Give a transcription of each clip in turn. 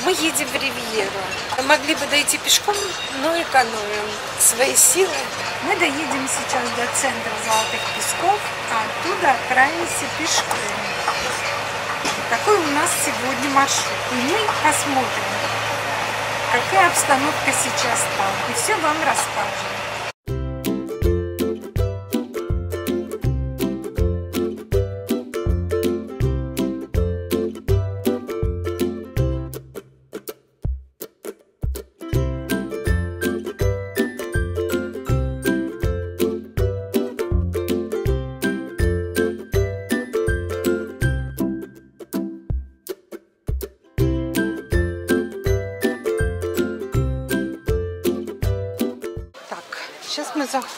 Мы едем в Ривьеру. Могли бы дойти пешком, но экономим свои силы. Мы доедем сейчас до центра Золотых Песков, а оттуда отправимся пешком. Такой у нас сегодня маршрут. И мы посмотрим, какая обстановка сейчас там. И все вам расскажем. Сейчас мы заходим.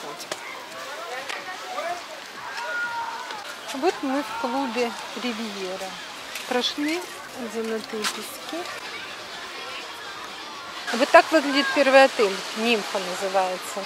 Вот мы в клубе Ривьера. Прошли Золотые Пески. Вот так выглядит первый отель. Нимфа называется.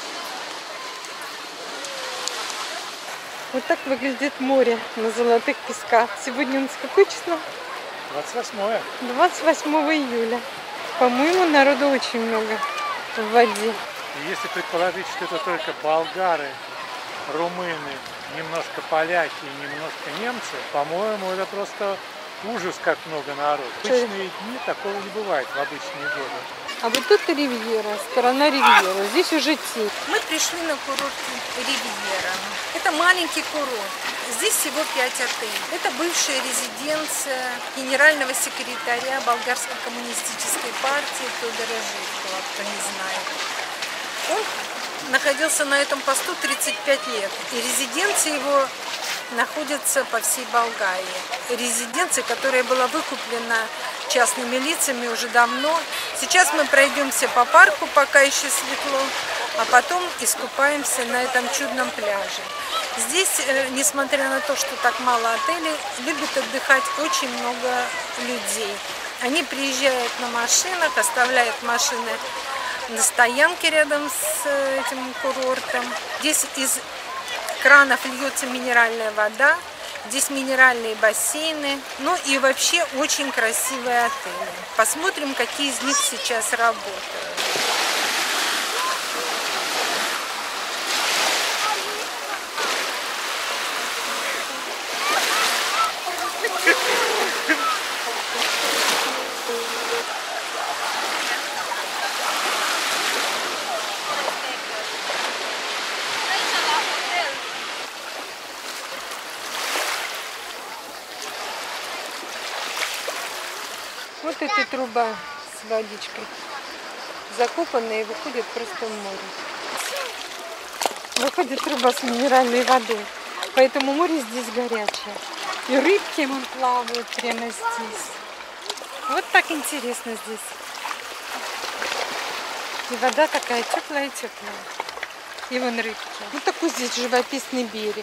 Вот так выглядит море на Золотых Песках. Сегодня у нас какое число? 28. 28 июля. По-моему, народу очень много в воде. Если предположить, что это только болгары, румыны, немножко поляки и немножко немцы, по-моему, это просто ужас, как много народу. В обычные дни такого не бывает в обычные годы. А вот тут Ривьера, сторона Ривьера. Здесь уже тень. Мы пришли на курорт Ривьера. Это маленький курорт. Здесь всего 5 отелей. Это бывшая резиденция генерального секретаря Болгарской коммунистической партии Тодора Живкова, кто не знает. Он находился на этом посту 35 лет, и резиденция его находится по всей Болгарии. Резиденция, которая была выкуплена частными лицами уже давно. Сейчас мы пройдемся по парку, пока еще светло, а потом искупаемся на этом чудном пляже. Здесь, несмотря на то, что так мало отелей, любит отдыхать очень много людей. Они приезжают на машинах, оставляют машины на стоянке рядом с этим курортом. Здесь из кранов льется минеральная вода, здесь минеральные бассейны, ну и вообще очень красивые отели. Посмотрим, какие из них сейчас работают. Вот эта труба с водичкой закопанная и выходит просто в море. Выходит труба с минеральной водой, поэтому море здесь горячее. И рыбки вон плавают прямо здесь. Вот так интересно здесь. И вода такая теплая-теплая. И вон рыбки. Вот такой здесь живописный берег.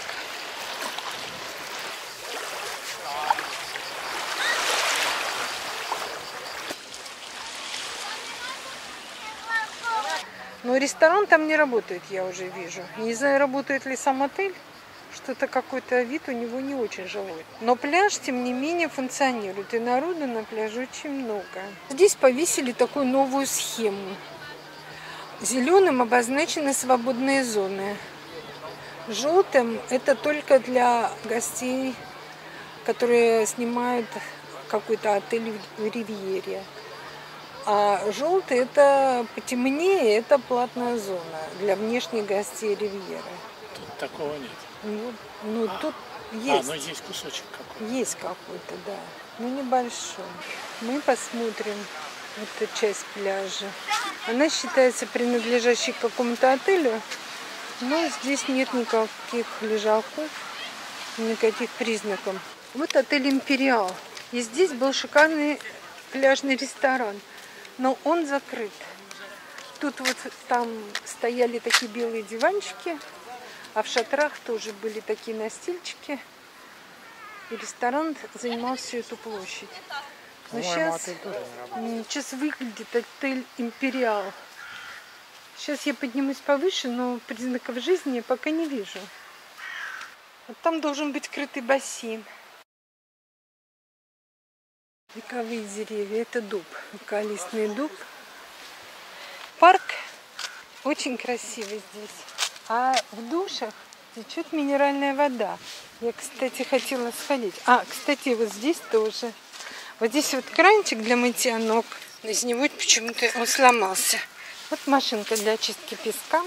Но ресторан там не работает, я уже вижу. Не знаю, работает ли сам отель. Что-то какой-то вид у него не очень жилой. Но пляж, тем не менее, функционирует. И народу на пляже очень много. Здесь повесили такую новую схему. Зеленым обозначены свободные зоны. Желтым это только для гостей, которые снимают какой-то отель в Ривьере. А желтый это потемнее, это платная зона для внешних гостей Ривьеры. Тут такого нет. Ну тут есть. Ну есть кусочек какой-то. Есть какой-то, да. Но небольшой. Мы посмотрим вот эту часть пляжа. Она считается принадлежащей какому-то отелю, но здесь нет никаких лежаков, никаких признаков. Вот отель «Империал». И здесь был шикарный пляжный ресторан. Но он закрыт. Тут вот там стояли такие белые диванчики, а в шатрах тоже были такие настильчики. И ресторан занимал всю эту площадь. Но сейчас выглядит отель «Империал». Сейчас я поднимусь повыше, но признаков жизни я пока не вижу. Вот там должен быть крытый бассейн. Вековые деревья. Это дуб. Эвкалипсный дуб. Парк очень красивый здесь. А в душах течет минеральная вода. Я, кстати, хотела сходить. Кстати, вот здесь тоже. Вот здесь вот кранчик для мытья ног. Из него почему-то он сломался. Вот машинка для очистки песка.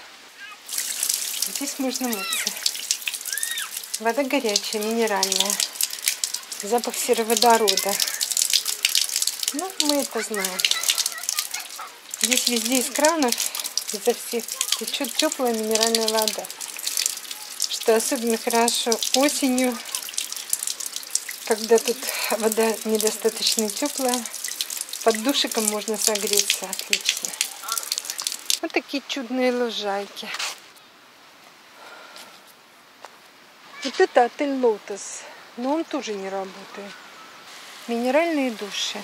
Здесь можно мыться. Вода горячая, минеральная. Запах сероводорода. Ну, мы это знаем. Здесь везде из кранов, изо всех течет теплая минеральная вода. Что особенно хорошо осенью, когда тут вода недостаточно теплая. Под душиком можно согреться отлично. Вот такие чудные лужайки. Вот это отель Лотос, но он тоже не работает. Минеральные души.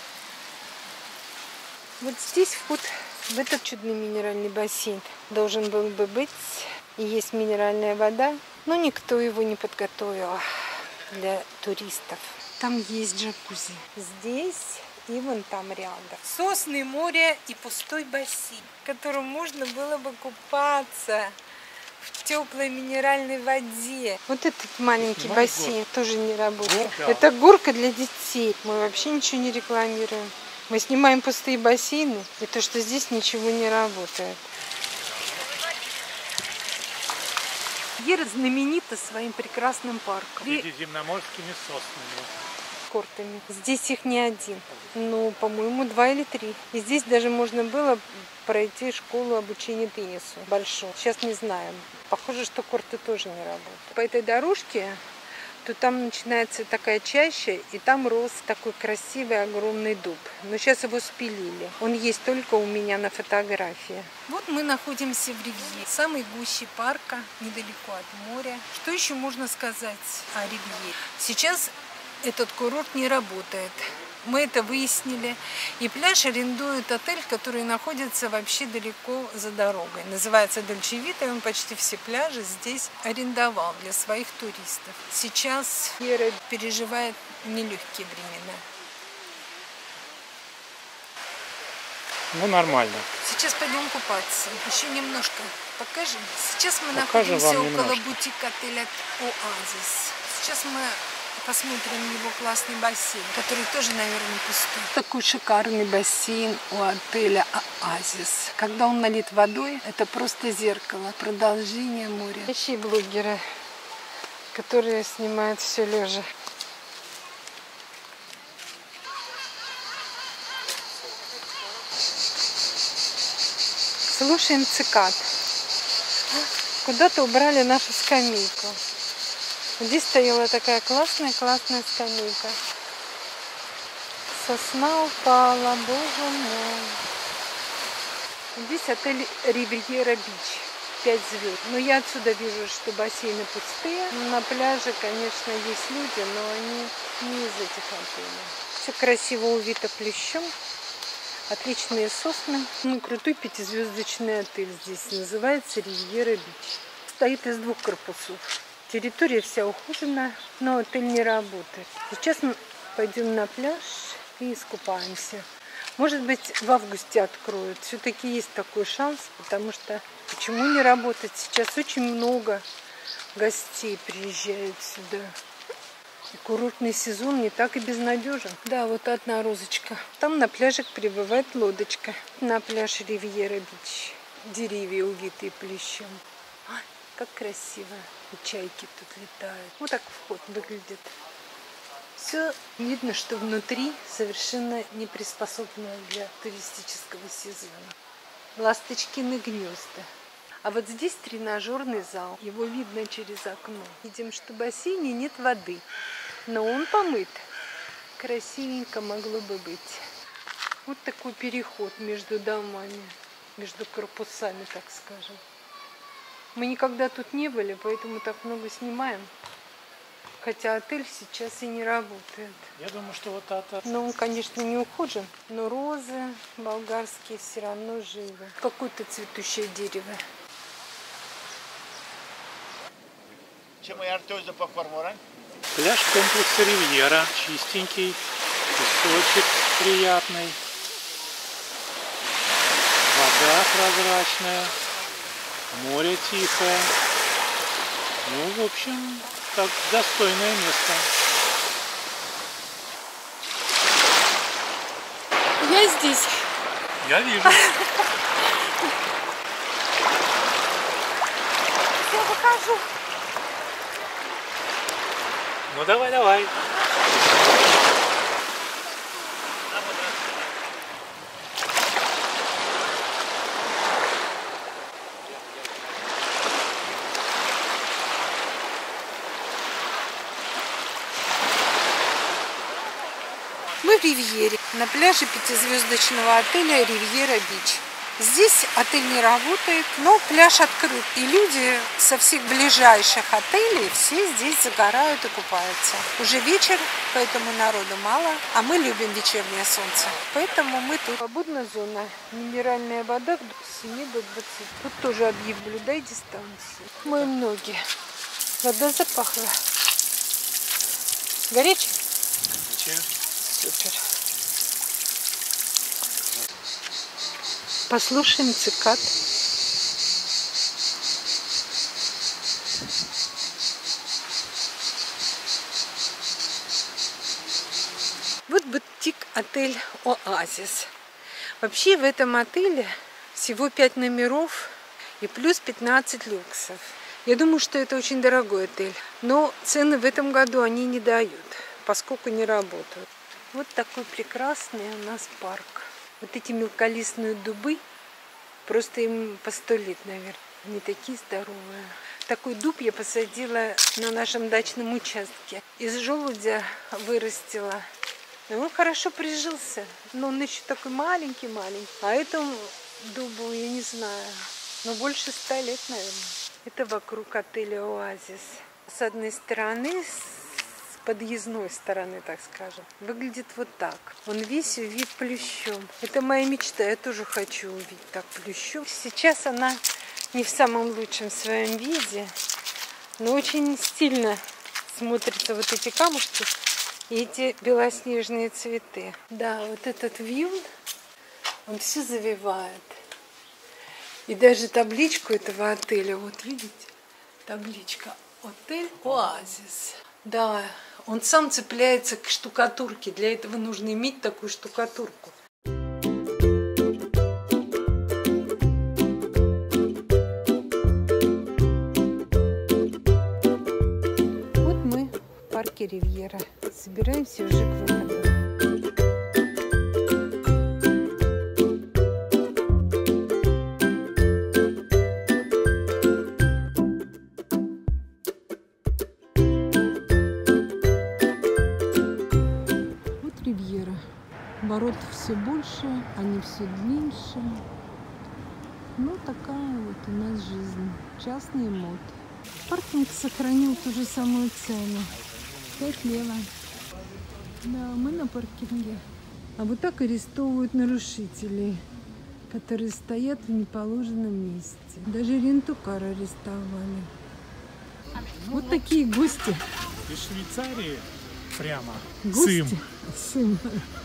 Вот здесь вход в этот чудный минеральный бассейн должен был бы быть. И есть минеральная вода, но никто его не подготовил для туристов. Там есть джакузи. Здесь и вон там рядом. Сосны, море и пустой бассейн, в котором можно было бы купаться в теплой минеральной воде. Вот этот маленький бассейн тоже не работает. Это горка для детей. Мы вообще ничего не рекламируем. Мы снимаем пустые бассейны, и то, что здесь ничего не работает. Ривьера знаменита своим прекрасным парком. Средиземноморскими соснами. Кортами. Здесь их не один. Ну, по-моему, 2 или 3. И здесь даже можно было пройти школу обучения теннису. Большую. Сейчас не знаем. Похоже, что корты тоже не работают. По этой дорожке, то там начинается такая чаща, и там рос такой красивый огромный дуб. Но сейчас его спилили. Он есть только у меня на фотографии. Вот мы находимся в Ривьере, в самой гуще парка, недалеко от моря. Что еще можно сказать о Ривьере? Сейчас этот курорт не работает. Мы это выяснили. И пляж арендует отель, который находится вообще далеко за дорогой. Называется Дольче Вита, и он почти все пляжи здесь арендовал для своих туристов. Сейчас Ривьера переживает нелегкие времена. Ну, нормально. Сейчас пойдем купаться. Еще немножко покажем. Сейчас мы находимся около бутика отеля «Оазис». Сейчас мы посмотрим его классный бассейн, который тоже, наверное, пустой. Такой шикарный бассейн у отеля «Оазис». Когда он налит водой, это просто зеркало, продолжение моря. Ищи блогеры, которые снимают все лежа. Слушаем цикад. Куда-то убрали нашу скамейку. Здесь стояла такая классная скамейка. Сосна упала, боже мой. Здесь отель Ривьера Бич, 5 звезд. Но я отсюда вижу, что бассейны пустые. На пляже, конечно, есть люди, но они не из этих отелей. Все красиво увито плющом. Отличные сосны. Ну, крутой 5-звездочный отель здесь. Называется Ривьера Бич. Стоит из 2 корпусов. Территория вся ухоженная, но отель не работает. Сейчас мы пойдем на пляж и искупаемся. Может быть, в августе откроют. Все-таки есть такой шанс, потому что почему не работать? Сейчас очень много гостей приезжают сюда. И курортный сезон не так и безнадежен. Да, вот одна розочка. Там на пляжик прибывает лодочка. На пляж Ривьера Бич. Деревья увитые плющом. Как красиво. И чайки тут летают. Вот так вход выглядит. Все видно, что внутри совершенно не приспособлено для туристического сезона. Ласточкины гнезда. А вот здесь тренажерный зал. Его видно через окно. Видим, что в бассейне нет воды. Но он помыт. Красивенько могло бы быть. Вот такой переход между домами. Между корпусами, так скажем. Мы никогда тут не были, поэтому так много снимаем. Хотя отель сейчас и не работает. Я думаю, что вот это... Но он, конечно, не ухожен. Но розы болгарские все равно живы. Какое-то цветущее дерево. Пляж комплекса Ривьера. Чистенький. Песочек приятный. Вода прозрачная. Море тихое. Ну, в общем, так, достойное место. Я здесь. Я вижу. Я выхожу. Ну, давай, давай. Мы в Ривьере, на пляже пятизвездочного отеля «Ривьера Бич». Здесь отель не работает, но пляж открыт. И люди со всех ближайших отелей все здесь загорают и купаются. Уже вечер, поэтому народу мало, а мы любим вечернее солнце. Поэтому мы тут. Свободная зона. Минеральная вода с 7 до 20. Тут тоже объявлю, дай дистанцию. Моем ноги. Вода запахла. Горячая? Супер. Послушаем цикад. Вот бутик-отель «Оазис». Вообще в этом отеле всего 5 номеров и плюс 15 люксов. Я думаю, что это очень дорогой отель. Но цены в этом году они не дают, поскольку не работают. Вот такой прекрасный у нас парк. Вот эти мелколистные дубы, просто им по 100 лет, наверное. Они такие здоровые. Такой дуб я посадила на нашем дачном участке. Из желудя вырастила. И он хорошо прижился. Но он еще такой маленький-маленький. А этому дубу, я не знаю, но больше 100 лет, наверное. Это вокруг отеля «Оазис». С одной стороны, подъездной стороны, так скажем, выглядит вот так. Он весь увит плющом. Это моя мечта, я тоже хочу увидеть так плющом. Сейчас она не в самом лучшем своем виде, но очень стильно смотрятся вот эти камушки и эти белоснежные цветы. Да, вот этот вьюн, он все завивает. И даже табличку этого отеля, вот видите, табличка «Отель Оазис». Да, он сам цепляется к штукатурке. Для этого нужно иметь такую штукатурку. Вот мы в парке Ривьера. Собираемся уже к выходу. Ривьера. Ворот все больше, они все длиннее. Ну, такая вот у нас жизнь. Частный мод. Паркинг сохранил ту же самую цену. 5 лева. Да, мы на паркинге. А вот так арестовывают нарушителей, которые стоят в неположенном месте. Даже ренту-кар арестовали. Вот такие гости. Из Швейцарии прямо. Гости. Сым.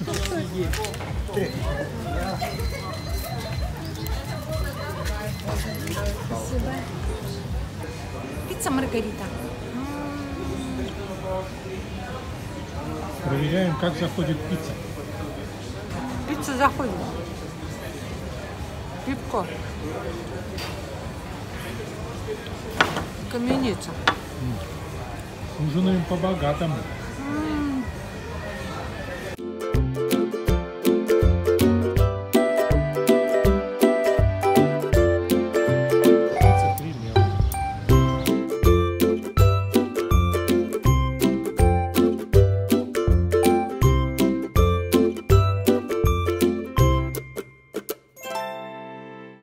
Спасибо. Пицца Маргарита. Проверяем, как заходит пицца. Пицца заходит. Пивко. Каменица. Ужинаем по-богатому.